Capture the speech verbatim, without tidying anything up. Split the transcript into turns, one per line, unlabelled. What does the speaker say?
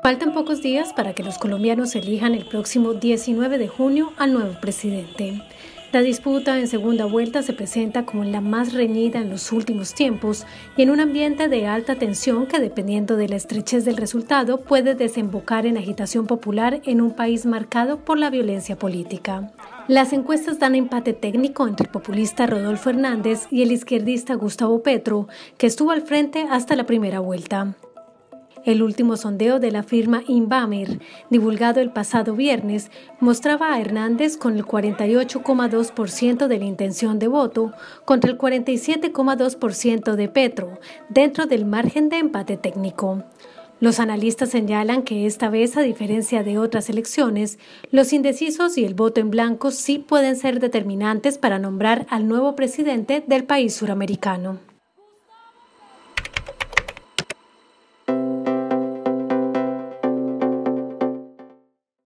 Faltan pocos días para que los colombianos elijan el próximo diecinueve de junio al nuevo presidente. La disputa en segunda vuelta se presenta como la más reñida en los últimos tiempos y en un ambiente de alta tensión que, dependiendo de la estrechez del resultado, puede desembocar en agitación popular en un país marcado por la violencia política. Las encuestas dan empate técnico entre el populista Rodolfo Hernández y el izquierdista Gustavo Petro, que estuvo al frente hasta la primera vuelta. El último sondeo de la firma Inbamer, divulgado el pasado viernes, mostraba a Hernández con el cuarenta y ocho coma dos por ciento de la intención de voto contra el cuarenta y siete coma dos por ciento de Petro, dentro del margen de empate técnico. Los analistas señalan que esta vez, a diferencia de otras elecciones, los indecisos y el voto en blanco sí pueden ser determinantes para nombrar al nuevo presidente del país suramericano.